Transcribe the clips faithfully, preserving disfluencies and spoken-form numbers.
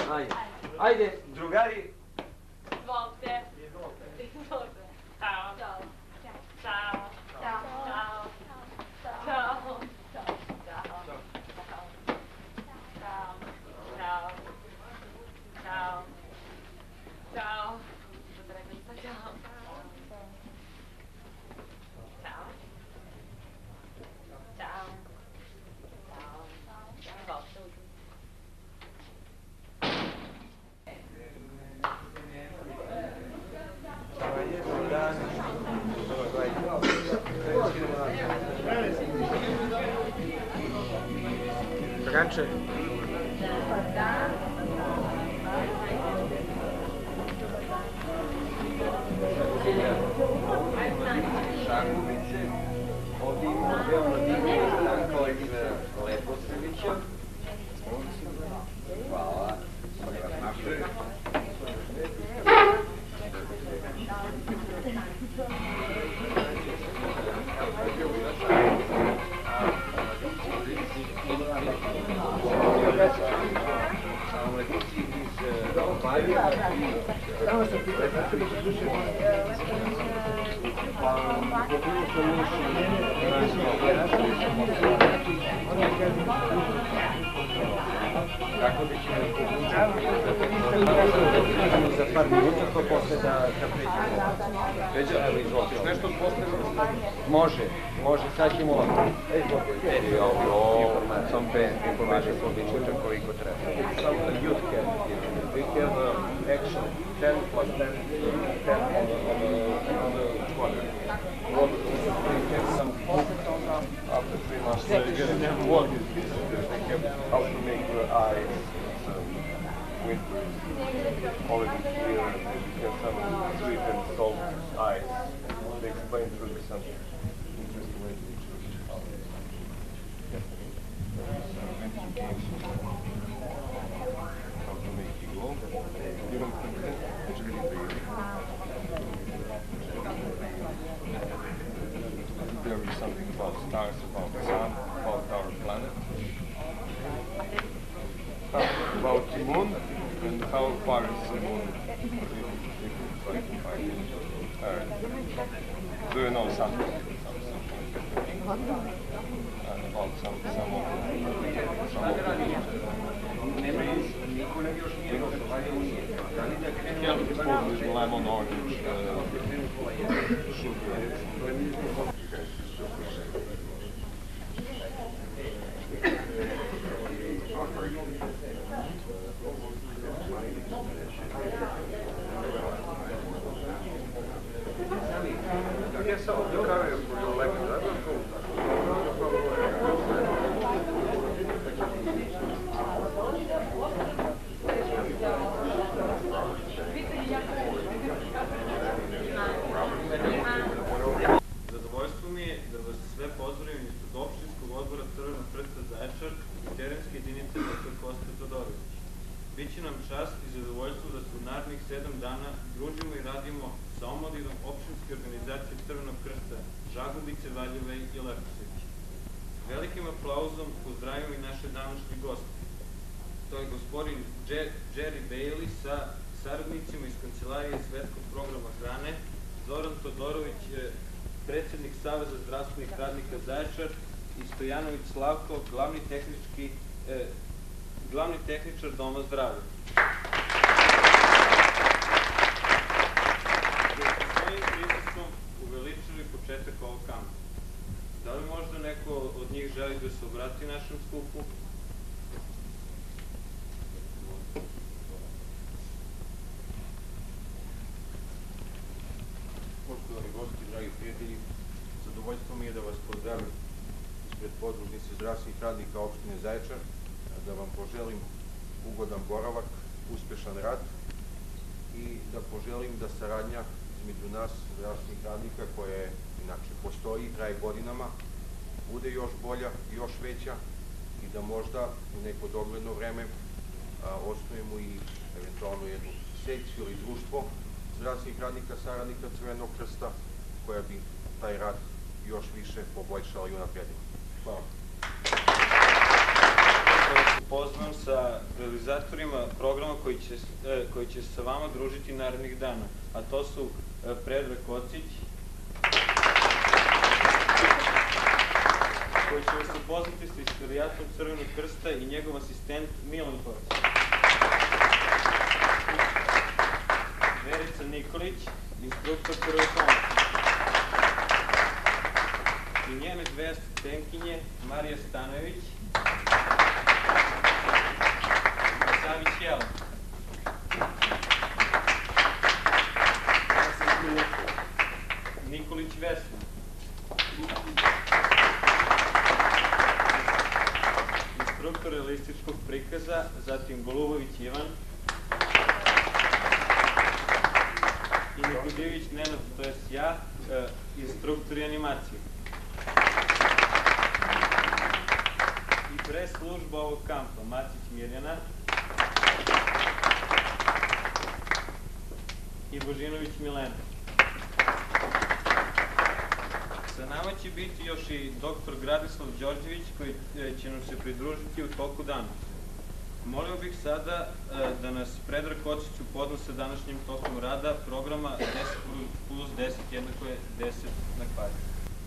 Ajde. Ajde, drugari. Izvolite. Izvolite. Ćao. Ćao. Ćao. Ćao. Ćao. Ćao. Ćao. Dragače. Šakovice, ovdje imamo veoma divnu Stanko iz Leposevića. Hvala. Kako bi ćemo za par minuta, to posle da pređemo. Peđa, evo izvolite. Nešto posle? Može, može, sad ćemo ovako. Ovo, sam pe informacije for the koliko treba. Some youth can give. We have uh, action ten plus ten, ten on the, on the, on the corner. What, we have some focus on that after three months. Uh, what is this? They have how to make your eyes um, winter already clear, and you have some sweet and salt eyes. They explain through the sun. Interesting way to choose how to make you go. You don't think that it's really big. There is something about stars, about the sun, about our planet, about the moon, and how far is the moon from Earth. Do you know something? And about some some of the some of the lemon, orange, uh, sugar. Get some of the curry for your lemon. That was cool. Zadovoljstvo mi je da vas sve pozdravim ispred opštinskog odbora Crvenog krsta Zaječar i terenske jedinice doktor Kosta Todorović. Biće nam čast i zadovoljstvo da se u narednih sedam dana družimo i radimo sa omladinom opštinske organizacije Crvenog krsta Žagubice, Valjeve i Leposevića. Velikim aplauzom pozdravimo i naše današnje goste. To je gospodin Jerry Bailey sa saradnicima iz Kancelarije Svetskog programa hrane, Zoran Todorović, predsjednik Saveza zdravstvenih radnika Zaječar i Stojanović Slavko, glavni tehnički eh, glavni tehničar Doma zdravlja. Sa svojim prisustvom uveličili početak ovog kampa. Da li možda neko od njih želi da se obrati našem skupu? Poštovani gosti, dragi prijatelji, zadovoljstvo mi je da vas pozdravim ispred podružnice zdravstvenih radnika opštine Zaječar, da vam poželim ugodan boravak, uspešan rad i da poželim da saradnja između nas, zdravstvenih radnika, koja je inače postoji i traje godinama, bude još bolja, još veća i da možda u neko dogledno vreme osnujemo i eventualno jednu sekciju ili društvo zdravstvenih radnika, saradnika Crvenog krsta, koja bi taj rad još više poboljšala i unapredila. Hvala. upoznam sa realizatorima programa koji će, e, koji će se sa vama družiti narednih dana, a to su e, Predrag Kocić, koji će vas upoznati sa istorijatom Crvenog krsta i njegov asistent Milan Kocić. Verica Nikolić, instruktor prve pomoći. I njene dve asistentkinje, Marija Stanojević i Savić Jela. Nikolić Vesna. Instruktor realističkog prikaza, zatim Golubović Ivan i Nikodijević Nenad, to jest ja, instruktori animacije. I pres služba ovog kampa, Matić Mirjana i Božinović Milena. Sa nama će biti još i doktor Gradislav Đorđević koji će nam se pridružiti u toku dana. Molio bih sada da nas Predrag Kocić upozna sa današnjim tokom rada programa deset plus deset jednako je deset na kvadrat.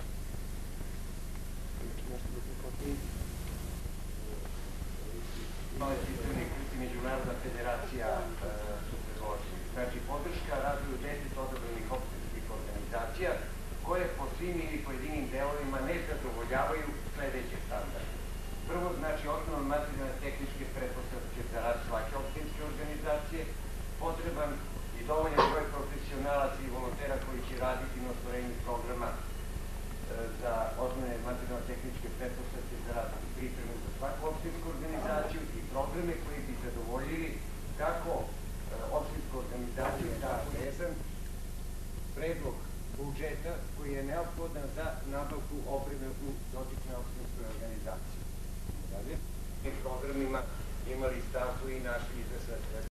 Ovo je pitanje Međunarodna federacija supervozija. Znači, podrška razvoju deset odabranih opštinskih organizacija koje po svim ili pojedinim delovima ne zadovoljavaju sledeće standarde. Prvo, znači, osnovno materijalne tehničke pretpostavke za rad svake opštinske organizacije, potreban i dovoljan broj profesionalaca i volontera koji će raditi na ostvarenju programa za osnovne materijalno-tehničke pretpostavke za rad i pripremu za svaku opštinsku organizaciju i programe koji bi zadovoljili kako opštinsku organizaciju, tako jedan predlog budžeta koji je neophodan za nabavku opreme u dotičnoj opštinskoj organizaciji. Dalje, u programima imali stavku i naši izveštaji